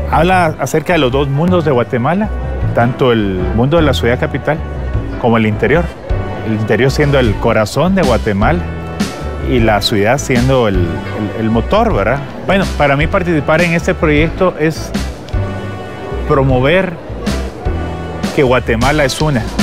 Habla acerca de los dos mundos de Guatemala, tanto el mundo de la ciudad capital como el interior. El interior siendo el corazón de Guatemala y la ciudad siendo el motor, ¿verdad? Bueno, para mí participar en este proyecto es promover que Guatemala es una.